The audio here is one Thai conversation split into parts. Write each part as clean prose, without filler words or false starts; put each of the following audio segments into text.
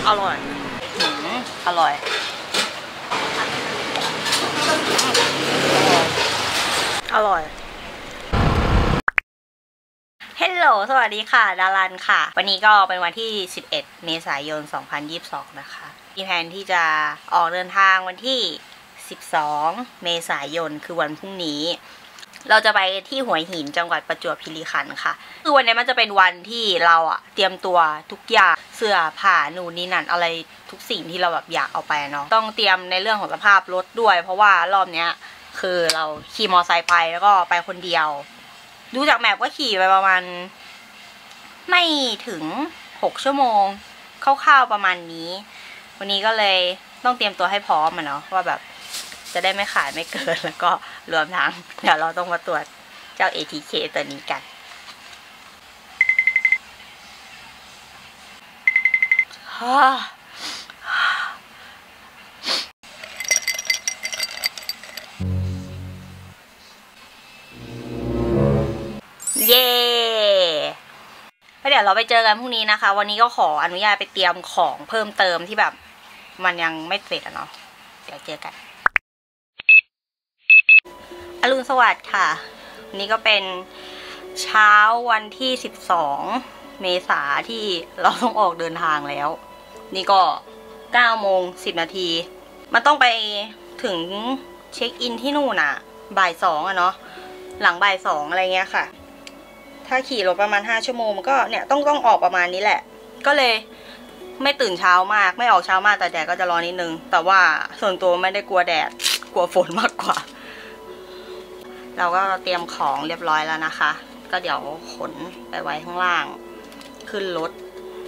อร่อยอร่อยอร่อยเฮลโหลสวัสดีค่ะดารันค่ะวันนี้ก็เป็นวันที่11เมษายน2022นะคะมีแผนที่จะออกเดินทางวันที่12เมษายนคือวันพรุ่งนี้เราจะไปที่หัวหินจังหวัดประจวบคีรีขันธ์ค่ะคือวันนี้มันจะเป็นวันที่เราเตรียมตัวทุกอย่างเสื้อผ้านู่นนี่นั่นอะไรทุกสิ่งที่เราแบบอยากเอาไปเนาะต้องเตรียมในเรื่องของสภาพรถด้วยเพราะว่ารอบเนี้ยคือเราขี่มอไซค์ไปแล้วก็ไปคนเดียวดูจากแมพก็ขี่ไปประมาณไม่ถึง6ชั่วโมงคร่าวๆประมาณนี้วันนี้ก็เลยต้องเตรียมตัวให้พร้อมเนาะว่าแบบจะได้ไม่ขาดไม่เกินแล้วก็รวมทั้งเดี๋ยวเราต้องมาตรวจเจ้า ATK ตัวนี้กันเย้แล้วเดี๋ยวเราไปเจอกันพรุ่งนี้นะคะวันนี้ก็ขออนุญาตไปเตรียมของเพิ่มเติมที่แบบมันยังไม่เสร็จเนาะเดี๋ยวเจอกันอรุณสวัสดิ์ค่ะวันนี้ก็เป็นเช้าวันที่12เมษาที่เราต้องออกเดินทางแล้วนี่ก็9โมง10นาทีมันต้องไปถึงเช็คอินที่นู่นบ่าย2เนาะหลังบ่าย2อะไรเงี้ยค่ะถ้าขี่รถประมาณ5ชั่วโมงมันก็เนี่ยต้องออกประมาณนี้แหละก็เลยไม่ตื่นเช้ามากไม่ออกเช้ามากแต่แดดก็จะร้อนนิดนึงแต่ว่าส่วนตัวไม่ได้กลัวแดดกลัวฝนมากกว่าเราก็เตรียมของเรียบร้อยแล้วนะคะก็เดี๋ยวขนไปไว้ข้างล่างขึ้นรถ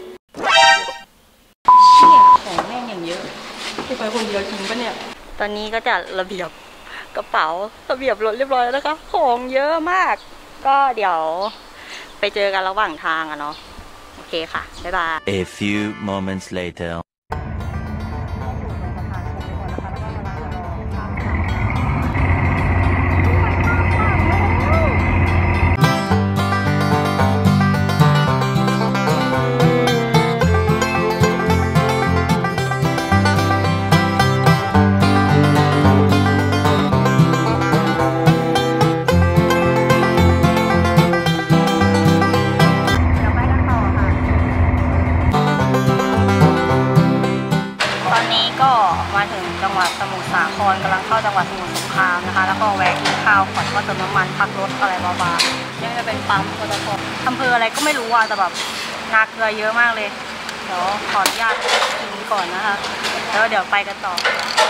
เชี่ยของแม่งอย่างเยอะที่ไปคนเดียวจริงปะเนี่ยตอนนี้ก็จะระเบียบกระเป๋าระเบียบรถเรียบร้อยแล้วนะคะของเยอะมากก็เดี๋ยวไปเจอกันระหว่างทางเนาะโอเคค่ะบ๊ายบาย A few moments later มาถึงจังหวัดสมุทรสาครกำลังเข้าจังหวัดสมุทรสงครามนะคะแล้วก็แวะกินข้าวก่อนก็เติมน้ำมันพักรถอะไรบ้างๆยังจะเป็นปั๊มปตท.อำเภออะไรก็ไม่รู้แต่แบบนาเกลือเยอะมากเลยเดี๋ยวขออนุญาตกินก่อนนะคะแล้วเดี๋ยวไปกันต่อ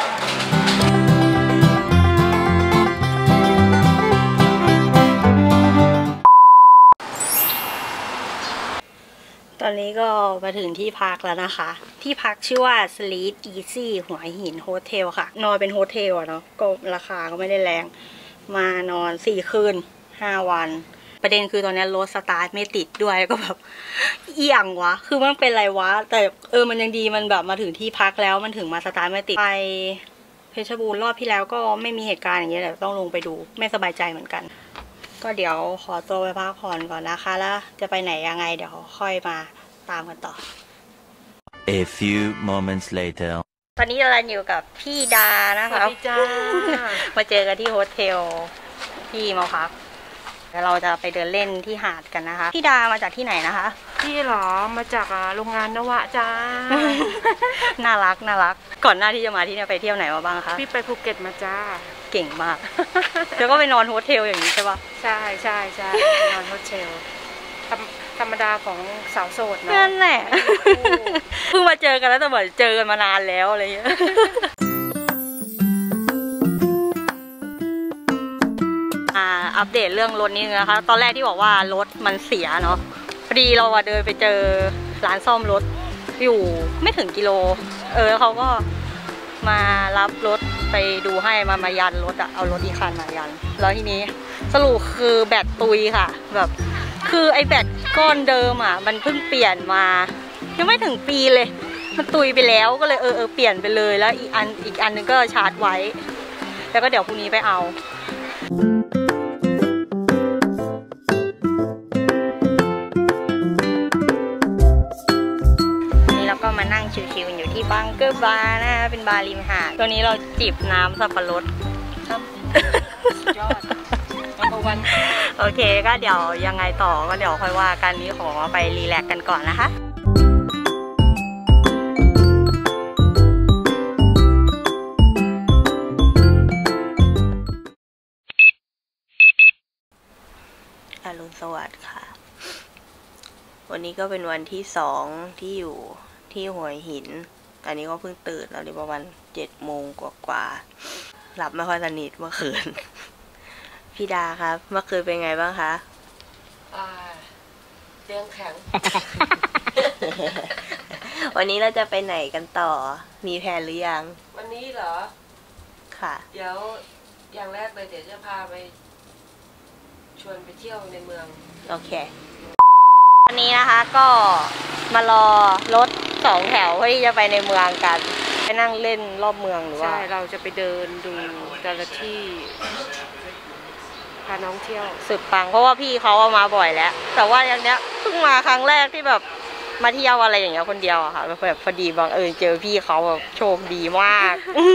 ตอนนี้ก็มาถึงที่พักแล้วนะคะที่พักชื่อว่า Sleep Easy หัวหินโฮเทลค่ะนอนเป็นโฮเทลเนาะก็ราคาก็ไม่ได้แรงมานอน4คืน5วันประเด็นคือตอนนี้รถสตาร์ทไม่ติดด้วยก็แบบเอี่ยงวะคือมันเป็นไรวะแต่มันยังดีมันแบบมาถึงที่พักแล้วมันถึงมาสตาร์ทไม่ติดไปเพชรบูรณ์รอบที่แล้วก็ไม่มีเหตุการณ์อย่างเงี้ยแต่ต้องลงไปดูไม่สบายใจเหมือนกันก็เดี๋ยวขอตัวไปพักผ่อนก่อนนะคะแล้วจะไปไหนยังไงเดี๋ยวค่อยมาตามกันต่อ A few moments later ตอนนี้เราอยู่กับพี่ดานะคะสวัสดีจ้ามาเจอกันที่โฮเทลที่มาพักแล้วเราจะไปเดินเล่นที่หาดกันนะคะพี่ดามาจากที่ไหนนะคะพี่หรอมาจากโรงงานนวะจ้าน่ารักก่อนหน้าที่จะมาที่นี่ไปเที่ยวไหนมาบ้างคะพี่ไปภูเก็ตมาจ้าเก่งมาก แล้วก็ไปนอนโฮเทลอย่างนี้ใช่ปะใช่นอนโฮเทลธรรมดาของสาวโสดเนาะนั่นแหละเพิ่งมาเจอกันแล้วแต่เหมือนเจอกันมานานแล้วอะไรเงี้ยอัปเดตเรื่องรถนี้นะคะตอนแรกที่บอกว่ารถมันเสียเนาะพอดีเราเดินไปเจอร้านซ่อมรถอยู่ไม่ถึงกิโลเขาก็มารับรถไปดูให้มายันรถเอารถอีกคันมายันแล้วทีนี้สรุปคือแบตตุยค่ะแบบคือไอแบตก้อนเดิมมันเพิ่งเปลี่ยนมายังไม่ถึงปีเลยมันตุยไปแล้วก็เลยเปลี่ยนไปเลยแล้วอีกอันนึงก็ชาร์จไว้แล้วก็เดี๋ยวพรุ่งนี้ไปเอานี่เราก็มานั่งชิวบาร์นะคะเป็นบาร์ริมหาดตัวนี้เราจิบน้ำสับปะรดยอดวันโอเคก็เดี๋ยวยังไงต่อก็เดี๋ยวค่อยว่ากันนี้ขอไปรีแลกซ์กันก่อนนะคะอรุณสวัสดิ์ค่ะวันนี้ก็เป็นวันที่2ที่อยู่ที่หัวหินอันนี้ก็เพิ่งตื่นแล้วนี่ประมาณ7 โมงกว่าหลับไม่ค่อยสนิทเมื่อคืนพี่ดาครับเมื่อคืนเป็นไงบ้างคะเตียงแข็งวันนี้เราจะไปไหนกันต่อมีแผนหรือยังวันนี้เหรอค่ะเดี๋ยวอย่างแรกเลยเดี๋ยวจะพาไปชวนไปเที่ยวในเมืองโอเควันนี้นะคะก็มารอรถ2 แถวเพื่อที่จะไปในเมืองกันไปนั่งเล่นรอบเมืองหรือว่าใช่เราจะไปเดินดูแต่ละที่พาน้องเที่ยวสุดปังเพราะว่าพี่เขาเอามาบ่อยแล้วแต่ว่าอย่างเนี้ยเพิ่งมาครั้งแรกที่แบบมาเที่ยวอะไรอย่างเงี้ยคนเดียวอะค่ะแบบพอดีบังเอิญเจอพี่เขาแบบโชคดีมาก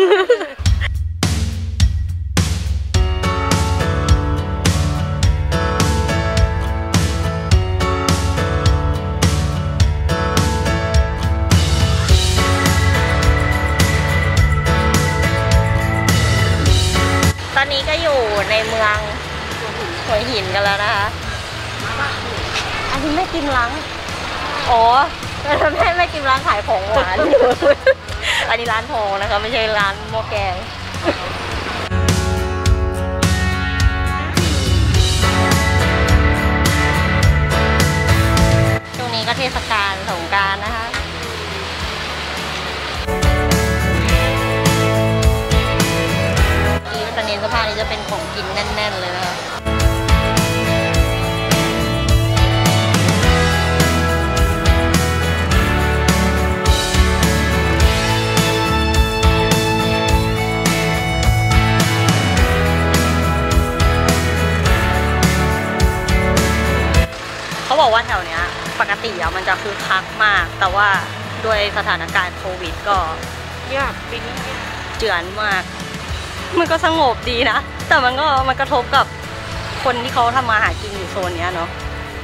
ตอนนี้ก็อยู่ในเมืองหัวหินกันแล้วนะคะอันนี้ไม่กินล้างอ๋อไม่กินร้านขายของหวานอันนี้ร้านทองนะคะไม่ใช่ร้านหม้อแกงช่วงนี้ก็เทศกาลสงกรานต์นะคะตอนนี้สภาพนี้จะเป็นของกินแน่นๆเลยนะคะเขาบอกว่าแถวเนี้ยปกติอะมันจะคึกคักมากแต่ว่าด้วยสถานการณ์โควิดก็เงียบปีนี้เจือนมากมันก็สงบดีนะแต่มันกระทบกับคนที่เขาทำมาหากินอยู่โซนนี้เนาะ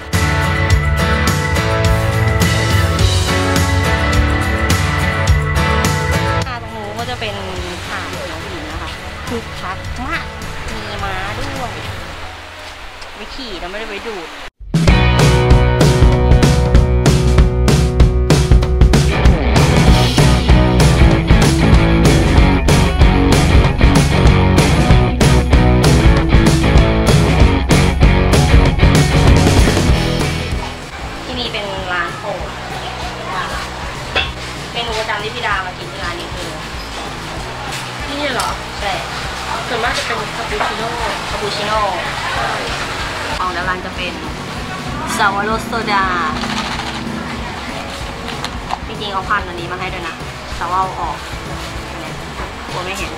ตรงนู้นก็จะเป็นหาดหัวหินนะคะคึกคักมากมีม้าด้วยไปขี่แล้วไม่ได้ไปดูดที่พี่ดามากินที่ร้านนี้คือนี่เหรอใช่ส่วนมากจะเป็นคาปูชิโน่ของร้านจะเป็นซาวโรสโซดาจริงๆเอาพันอันนี้มาให้ด้วยนะแต่ว่าเอาออกกลัวไม่เห็น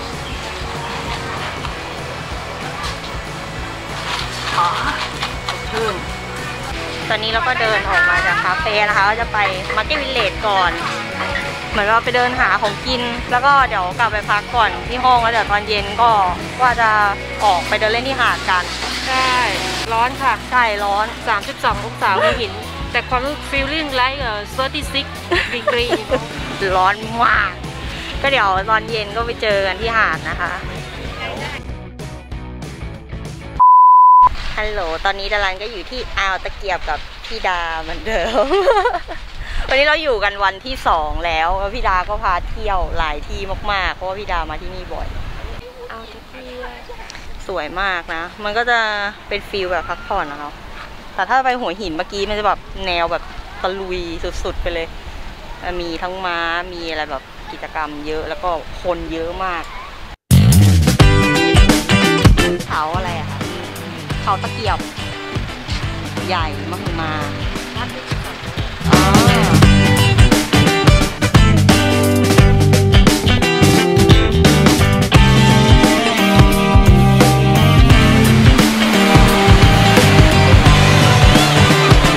ชื่นตอนนี้เราก็เดินออกมาจากคาเฟ่นะคะก็จะไปมาร์เก็ตวิลเลจก่อนเหมือนเราไปเดินหาของกินแล้วก็เดี๋ยวกลับไปพักก่อนที่ห้องแล้วเดี๋ยวตอนเย็นก็ว่าจะออกไปเดินเล่นที่หาดกันใช่ร้อนค่ะใช่ร้อน 32 องศาหัวหินแต่ความรู้ feeling like 36 degree ร้อนมากก็เดี๋ยวตอนเย็นก็ไปเจอกันที่หาดนะคะฮัลโหลตอนนี้ดารันก็อยู่ที่อ่าวตะเกียบกับพี่ดาเหมือนเดิม วันนี้เราอยู่กันวันที่2แล้วพี่ดาก็พาเที่ยวหลายที่มากๆเพราะว่าพี่ดามาที่นี่บ่อยอ่าวตะเกียบสวยมากนะมันก็จะเป็นฟีลแบบพักผ่อนนะคะแต่ถ้าไปหัวหินเมื่อกี้มันจะแบบแนวแบบตะลุยสุดๆไปเลยมีทั้งม้ามีอะไรแบบกิจกรรมเยอะแล้วก็คนเยอะมากเขาอะไรอะคะเขาตะเกียบใหญ่มากมา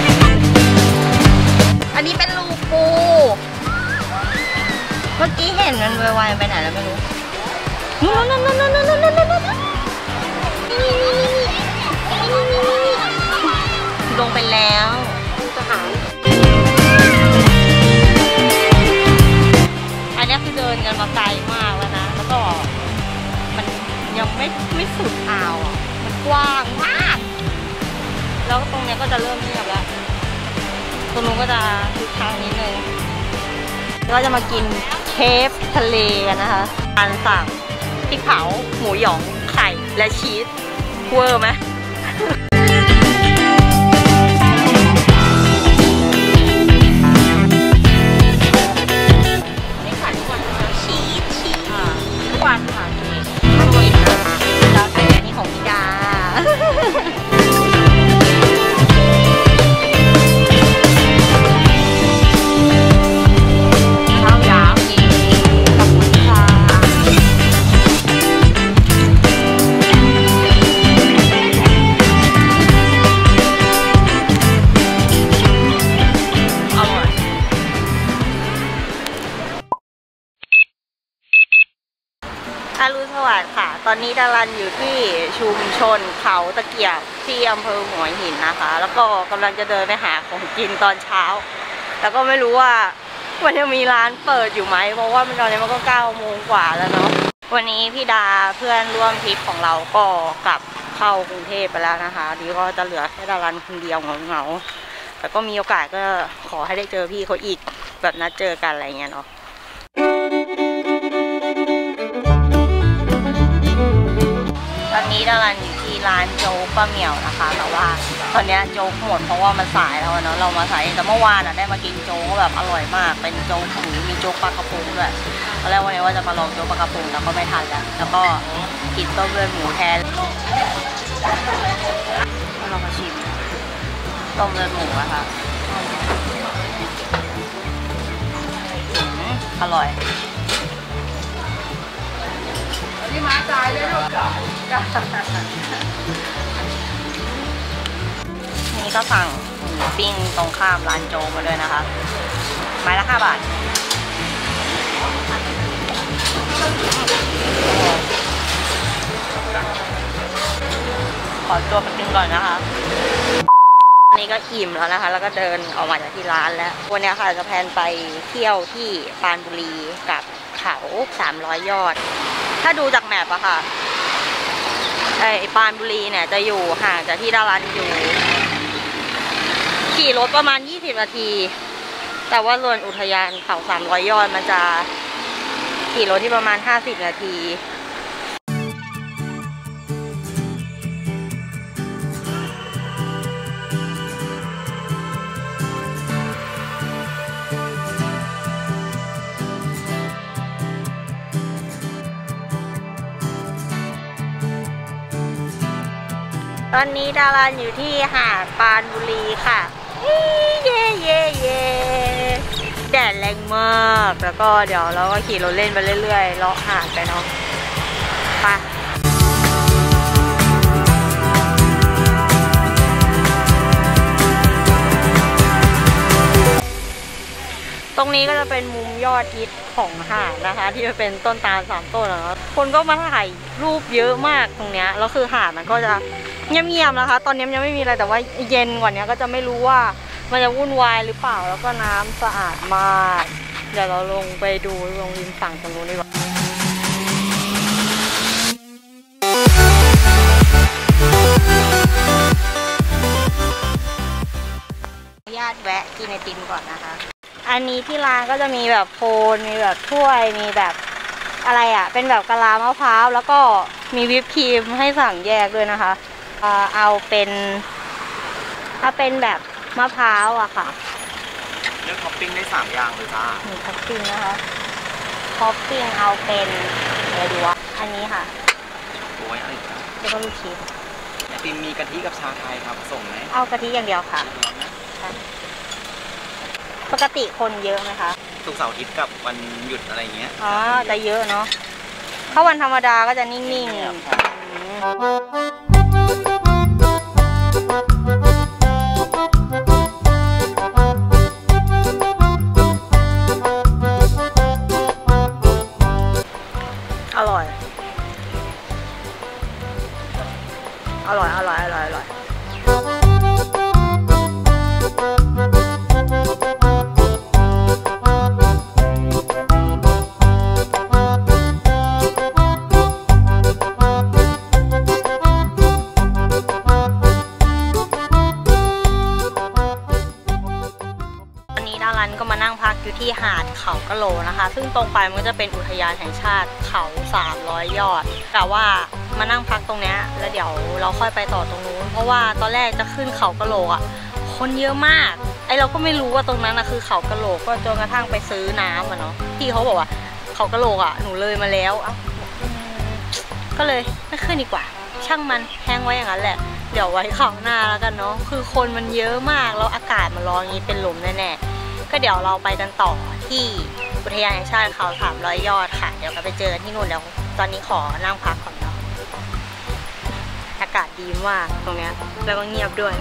อันนี้เป็นรูปูเมื่อกี้เห็นนู่นลงไปแล้วทหารอันนี้คือเดินกันมาไกลมากแล้วนะแล้วก็มันยังไม่สุดอ่าวอ่ะมันกว้างมากแล้วตรงนี้ก็จะเริ่มเงียบแล้วตรงนู้นก็จะคึกคักนิดนึงก็จะมากินเคฟทะเลกันนะคะอันสั่งพริกเผาหมูหยองไข่และชีสเวอร์ไหมนี่ขายทุกวันนะชีสทุกวันค่ะแล้วแต่อันนี้ของพี่ดาอรุณสวัสดิ์ค่ะตอนนี้ดารันอยู่ที่ชุมชนเขาตะเกียบที่อำเภอหัวหินนะคะแล้วก็กำลังจะเดินไปหาของกินตอนเช้าแล้วก็ไม่รู้ว่ามันจะมีร้านเปิดอยู่ไหมเพราะว่าตอนนี้มันก็9 โมงกว่าแล้วเนาะวันนี้พี่ดาเพื่อนร่วมทริปของเราก็กลับเข้ากรุงเทพไปแล้วนะคะดีก็จะเหลือแค่ดารันคนเดียวเหงาๆแต่ก็มีโอกาสก็ขอให้ได้เจอพี่เขาอีกแบบนัดเจอกันอะไรเงี้ยเนาะตอนนี้ดารันอยู่ที่ร้านโจ๊กป้าเหมียวนะคะแต่ว่าตอนนี้โจ๊กหมดเพราะว่ามันสายแล้วเนาะเรามาสายแต่เมื่อวานได้มากินโจ๊กแบบอร่อยมากเป็นโจ๊กหมูมีโจ๊กปลากระพงด้วยตอนแรกวันนี้ว่าจะมาลองโจ๊กปลากระพงแต่ก็ไม่ทันแล้วก็กินต้มเลือดหมูแทนเรามาชิมต้มเลือดหมูนะคะอร่อยนี่มาจ่ายเลยลูกนี่ก็สั่งหมูปิ้งตรงข้ามร้านโจ๊กมาด้วยนะคะไม้ละ5 บาทขอตัวไปกินก่อนนะคะอันนี้ก็อิ่มแล้วนะคะแล้วก็เดินออกมาจากที่ร้านแล้ววันนี้ค่ะจะแพลนไปเที่ยวที่ปรานบุรีกับเขา300 ยอดถ้าดูจากแมปอะค่ะไอ้ปรานบุรีเนี่ยจะอยู่ห่างจากที่ดารันอยู่ขี่รถประมาณ20 นาทีแต่ว่าส่วนอุทยานเขา300 ยอดมันจะขี่รถที่ประมาณ50 นาทีตอนนี้ดารันอยู่ที่หาดปรานบุรีค่ะเย่แดดแรงมากแล้วก็เดี๋ยวเราก็ขี่รถเล่นไปเรื่อยๆเลาะหาดไปเนาะไปตรงนี้ก็จะเป็นมุมยอดฮิตของหาดนะคะที่จะเป็นต้นตาล3 ต้นแล้วคนก็มาถ่ายรูปเยอะมากตรงเนี้ยแล้วคือหาดมันก็จะเงียบๆนะคะตอนนี้ยังไม่มีอะไรแต่ว่าเย็นกว่านี้ก็จะไม่รู้ว่ามันจะวุ่นวายหรือเปล่าแล้วก็น้ำสะอาดมากเดี๋ยวเราลงไปดูลงริมฝั่งตรงนู้นดีกว่าญาติแวะกินไอติมก่อนนะคะอันนี้ที่ร้านก็จะมีแบบโคนมีแบบถ้วยมีแบบอะไรอะเป็นแบบกะลามะพร้าวแล้วก็มีวิปครีมให้สั่งแยกด้วยนะคะเอาเป็นแบบมะพร้าวอะค่ะเลือกท็อปปิ้งได้3 อย่างเลยจ้ามีท็อปปิ้งนะคะท็อปปิ้งเอาเป็นอะไรดีวะอันนี้ค่ะโอ้ยอะไรจ้าแล้วก็ลูกชิ้นไอติมมีกะทิกับชาไทยครับส่งไหมเอากะทิอย่างเดียวค่ะปกติคนเยอะไหมคะศุกร์เสาร์อาทิตย์กับวันหยุดอะไรเงี้ยอ๋อจะเยอะเนาะถ้าวันธรรมดาก็จะนิ่งๆอร่อยรันก็มานั่งพักอยู่ที่หาดเขากะโหลนะคะ ซึ่งตรงไปมันก็จะเป็นอุทยานแห่งชาติเขา300 ยอดแต่ว่ามานั่งพักตรงเนี้ยแล้วเดี๋ยวเราค่อยไปต่อตรงนู้นเพราะว่าตอนแรกจะขึ้นเขากะโหลอ่ะคนเยอะมากเราก็ไม่รู้ว่าตรงนั้นนะคือเขากะโหลกก็จนกระทั่งไปซื้อน้ำอ่ะเนาะพี่เขาบอกว่าเขากะโหลกอ่ะหนูเลยมาแล้วก็เลยไม่ขึ้นดีกว่าช่างมันแห้งไว้อย่างนั้นแหละเดี๋ยวไว้คราวหน้าแล้วกันเนาะคือคนมันเยอะมากแล้วอากาศมันร้อนอย่างนี้เป็นลมแน่ๆก็เดี๋ยวเราไปกันต่อที่อุทยานแห่งชาติเขา300 ยอดค่ะเดี๋ยวเราไปเจอกันที่นู่นแล้วตอนนี้ขอนั่งพักก่อนเนาะอากาศดีมากตรงเนี้ยแล้วก็เงียบด้วย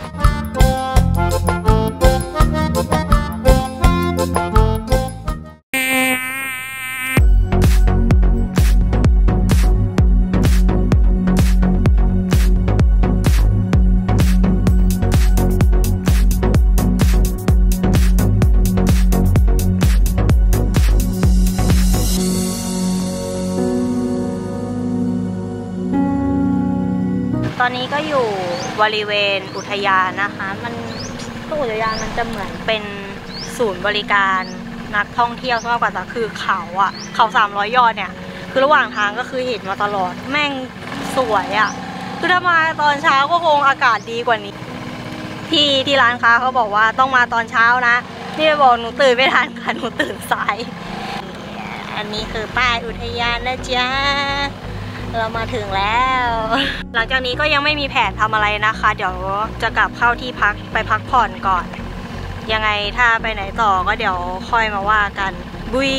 ตอนนี้ก็อยู่บริเวณอุทยานนะคะมันอุทยานมันจะเหมือนเป็นศูนย์บริการนักท่องเที่ยวมากกว่าแต่คือเขา300 ยอดเนี่ยคือระหว่างทางก็คือเห็นมาตลอดแม่งสวยอ่ะคือถ้ามาตอนเช้าก็คงอากาศดีกว่านี้ที่ร้านค้าเขาบอกว่าต้องมาตอนเช้านะนี่บอกหนูตื่นไม่ทันค่ะหนูตื่นสายอันนี้คือป้ายอุทยานนะจ๊ะเรามาถึงแล้วหลังจากนี้ก็ยังไม่มีแผนทำอะไรนะคะเดี๋ยวจะกลับเข้าที่พักไปพักผ่อนก่อนยังไงถ้าไปไหนต่อก็เดี๋ยวค่อยมาว่ากันบุย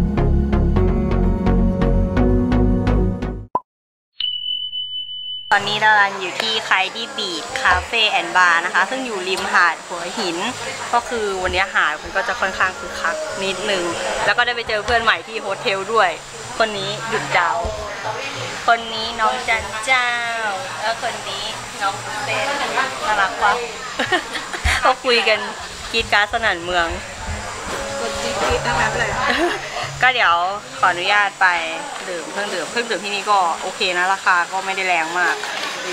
ตอนนี้ดารันอยู่ที่ไคดี้บีชคาเฟ่แอนด์บาร์นะคะซึ่งอยู่ริมหาดหัวหินก็คือวันนี้หาดมันก็จะค่อนข้างคึกคักนิดนึงแล้วก็ได้ไปเจอเพื่อนใหม่ที่โฮเทลด้วยคนนี้หยุดดาวคนนี้น้องจันเจ้าแล้วคนนี้น้องเต้นน่ารักปะ เขาคุยกันกรีดการ์ดสนั่นเมืองกรีดทั้งนั้นเลย ก็เดี๋ยวขออนุญาตไปดื่มเครื่องดื่มที่นี่ก็โอเคนะราคาก็ไม่ได้แรงมาก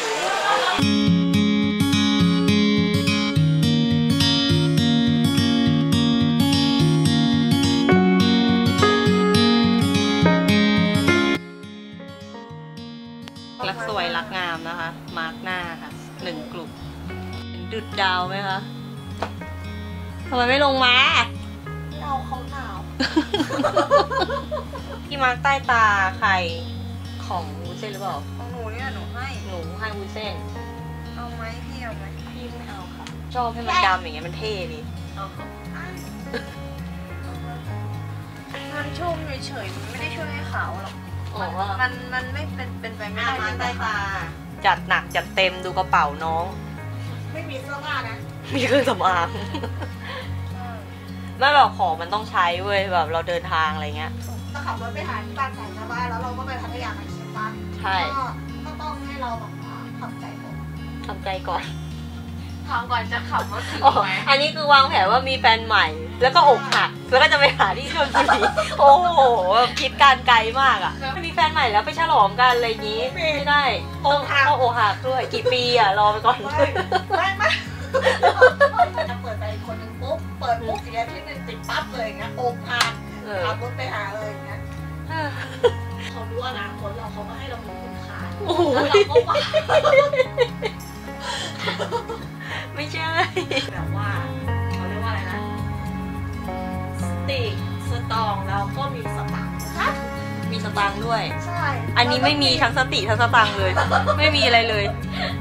รักสวยรักงามนะคะมาร์กหน้าค่ะ1 กลุ่มดุดดาวไหมคะทำไมไม่ลงมาเราเขาหนาวที่มาร์กใต้ตาใครของวุ้นเส้นหรือเปล่าของหนูเนี่ยหนูให้วุ้นเส้นเอาไหมพี่เอาไหมพี่ไม่เอาค่ะชอบให้มันดำอย่างเงี้ยมันเท่ดิมันชุ่มเฉยๆมันไม่ได้ช่วยให้ขาวหรอกมันไม่เป็นไปไม่ได้มาร์กใต้ตาจัดหนักจัดเต็มดูกระเป๋าน้องไม่มีเสื้อผ้านะมีเครื่องสำอางไม่แบบของมันต้องใช้เว้ยแบบเราเดินทางอะไรเงี้ยก็ขับรถไปหาที่บ้านแสนชาวบ้านแล้วเราก็ไปพัทยาใช่ปะใช่ก็ต้องให้เราแบบทำใจก่อนทำก่อนจะขับรถถึงไหมอันนี้คือวางแผนว่ามีแฟนใหม่แล้วก็อกหักแล้วก็จะไปหาที่ชลบุรีโอ้โหคิดการไกลมากอ่ะมีแฟนใหม่แล้วไปฉลองกันอะไรอย่างนี้ไม่ได้ต้องอกหักด้วยกี่ปีอ่ะรอไปก่อนไม่จะเปิดไปคนหนึ่งปุ๊บเปิดปุ๊บ4 อาทิตย์นึงติดปั๊บเลยอย่างเงี้ยอกหักขับรถไปหาเลยอย่างเงี้ยเขารู้อนาคตเราเขาก็ให้เราเป็นคนขายแล้วเราก็ว่าไม่ใช่แบบว่าเขาเรียกว่าอะไรนะสติสตองแล้วก็มีสตังค์นะคะมีสตังค์ด้วยใช่อันนี้ไม่มีทั้งสติทั้งสตังค์เลยไม่มีอะไรเลย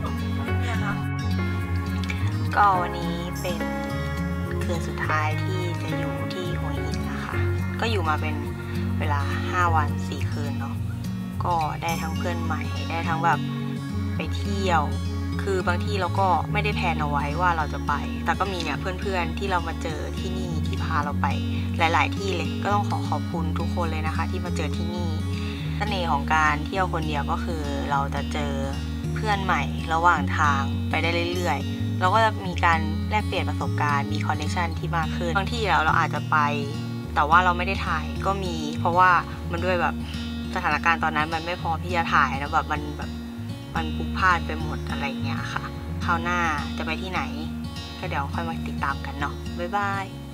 ก็วันนี้เป็นคืนสุดท้ายที่จะอยู่ที่หัวหินนะคะก็อยู่มาเป็นเวลา5 วัน 4 คืนเนาะก็ได้ทั้งเพื่อนใหม่ได้ทั้งแบบไปเที่ยวคือบางที่เราก็ไม่ได้แพลนเอาไว้ว่าเราจะไปแต่ก็มีเนี่ยเพื่อนๆที่เรามาเจอที่นี่ที่พาเราไปหลายๆที่เลยก็ต้องขอบคุณทุกคนเลยนะคะที่มาเจอที่นี่เสน่ห์ของการเที่ยวคนเดียวก็คือเราจะเจอเพื่อนใหม่ระหว่างทางไปได้เรื่อยๆเราก็จะมีการแลกเปลี่ยนประสบการณ์มีคอนเนคชันที่มากขึ้นบางที่เราอาจจะไปแต่ว่าเราไม่ได้ถ่ายก็มีเพราะว่ามันด้วยแบบสถานการณ์ตอนนั้นมันไม่พร้อมที่จะถ่ายแล้วแบบมันพลุกพล่านไปหมดอะไรเงี้ยค่ะคราวหน้าจะไปที่ไหนก็เดี๋ยวค่อยมาติดตามกันเนาะบ๊ายบาย